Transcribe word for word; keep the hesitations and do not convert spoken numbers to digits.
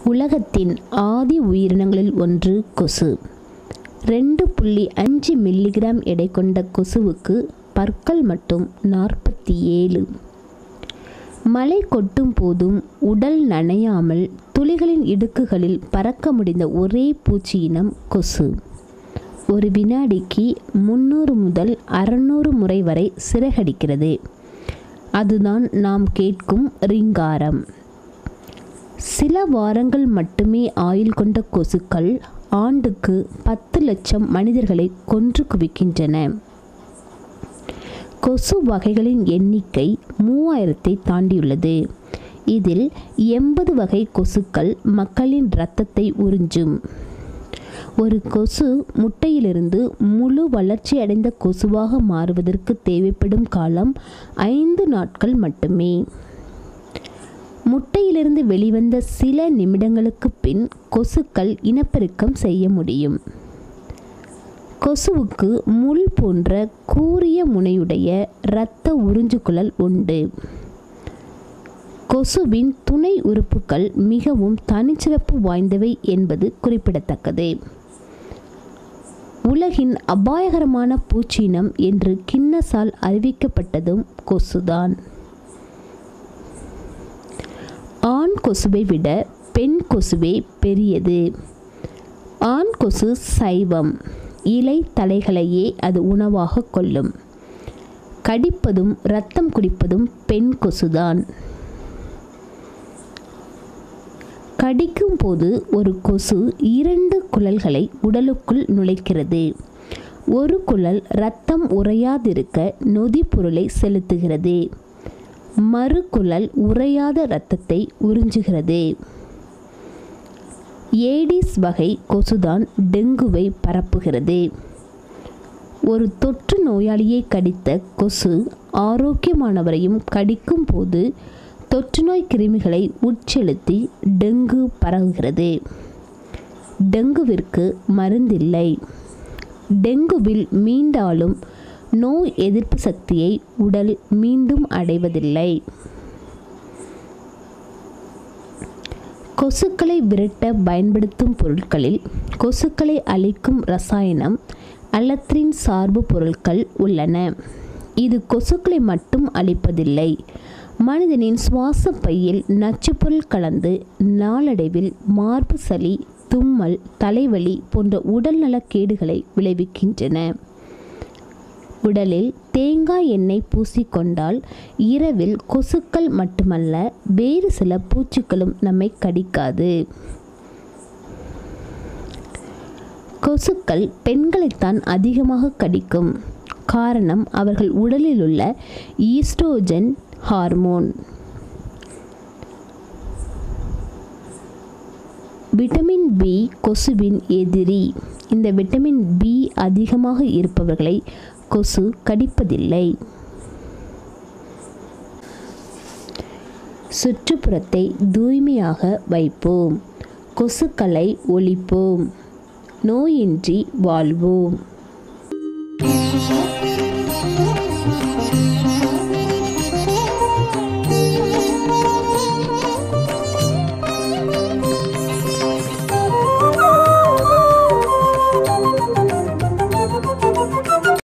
உலகத்தின் ஆதி உயிரினங்களில் ஒன்று கொசு. ரெண்டு புள்ளி அஞ்சு மில்லிகிராம் எடை கொண்ட கொசுவுக்கு பற்கள் மட்டும் நாற்பத்தி ஏழு. மழை கொட்டும் போதும் உடல் நனையாமல் துளிகளின் இடுக்குகளில் பறக்க முடிந்த ஒரே பூச்சி இனம் கொசு. ஒரு வினாடிக்கு முந்நூறு முதல் அறுநூறு முறை வரை சிறகடிக்கிறது. அதுதான் நாம் கேட்கும் ரீங்காரம். சில வாரங்கள் மட்டுமே ஆயுள் கொண்ட கொசுக்கள் ஆண்டுக்கு பத்து லட்சம் மனிதர்களை கொன்று குவிக்கின்றன. கொசு வகைகளின் எண்ணிக்கை மூவாயிரத்தை தாண்டியுள்ளது. இதில் எண்பது வகை கொசுக்கள் மக்களின் இரத்தத்தை உறிஞ்சும். ஒரு கொசு முட்டையிலிருந்து முழு வளர்ச்சி அடைந்த கொசுவாக மாறுவதற்கு தேவைப்படும் காலம் ஐந்து நாட்கள் மட்டுமே. முட்டையிலிருந்து வெளிவந்த சில நிமிடங்களுக்கு பின் கொசுக்கள் இனப்பெருக்கம் செய்ய முடியும். கொசுவுக்கு முள் போன்ற கூரிய முனையுடைய இரத்த உறிஞ்சுக்குழல் உண்டு. கொசுவின் துணை உறுப்புகள் மிகவும் தனிச்சிறப்பு வாய்ந்தவை என்பது குறிப்பிடத்தக்கது. உலகின் அபாயகரமான பூச்சியினம் என்று கின்னஸால் அறிவிக்கப்பட்டதும் கொசுதான். ஆண் கொசுவை விட பெண் கொசுவே பெரியது. ஆண் கொசு சைவம். இலை தழைகளையே அது உணவாக கொள்ளும். கடிப்பதும் இரத்தம் குடிப்பதும் பெண் கொசுதான். கடிக்கும் போது ஒரு கொசு இரண்டு குழல்களை உடலுக்குள் நுழைக்கிறது. ஒரு குழல் இரத்தம் உறையாதிருக்க நொதி பொருளை செலுத்துகிறது. மறு குழல் உறையாத இரத்தத்தை உறிஞ்சுகிறது. ஏடிஸ் வகை கொசுதான் டெங்குவை பரப்புகிறது. ஒரு தொற்று நோயாளியை கடித்த கொசு ஆரோக்கியமானவரையும் கடிக்கும் போது தொற்றுநோய் கிருமிகளை உட்செலுத்தி டெங்கு பரவுகிறது. டெங்குவிற்கு மருந்தில்லை. டெங்குவில் மீண்டாலும் நோய் எதிர்ப்பு சக்தியை உடல் மீண்டும் அடைவதில்லை. கொசுக்களை விரட்ட பயன்படுத்தும் பொருட்களில் கொசுக்களை அழிக்கும் ரசாயனம் அலத்ரின் சார்பு பொருட்கள் உள்ளன. இது கொசுக்களை மட்டும் அழிப்பதில்லை, மனிதனின் சுவாச பையில் நச்சுப்பொருள் கலந்து நாளடைவில் மார்பு சளி, தும்மல், தலைவலி போன்ற உடல்நலக் கேடுகளை விளைவிக்கின்றன. உடலில் தேங்காய் எண்ணெய் பூசிக்கொண்டால் இரவில் கொசுக்கள் மட்டுமல்ல, வேறு சில பூச்சிகளும் நம்மை கடிக்காது. கொசுக்கள் பெண்களைத்தான் அதிகமாக கடிக்கும். காரணம் அவர்கள் உடலில் உள்ள ஈஸ்ட்ரோஜன் ஹார்மோன். விட்டமின் பி கொசுவின் எதிரி. இந்த விட்டமின் பி அதிகமாக இருப்பவர்களை கொசு கடிப்பதில்லை. சுற்றுப்புறத்தை தூய்மையாக வைப்போம். கொசுக்களை ஒழிப்போம். நோயின்றி வாழ்வோம்.